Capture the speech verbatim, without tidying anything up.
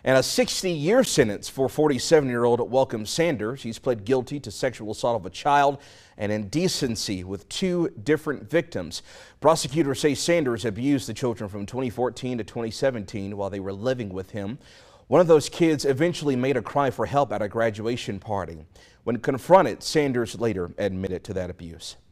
And a sixty year sentence for forty-seven year old Welcome Sanders. He's pled guilty to sexual assault of a child and indecency with two different victims. Prosecutors say Sanders abused the children from twenty fourteen to twenty seventeen while they were living with him. One of those kids eventually made a cry for help at a graduation party. When confronted, Sanders later admitted to that abuse.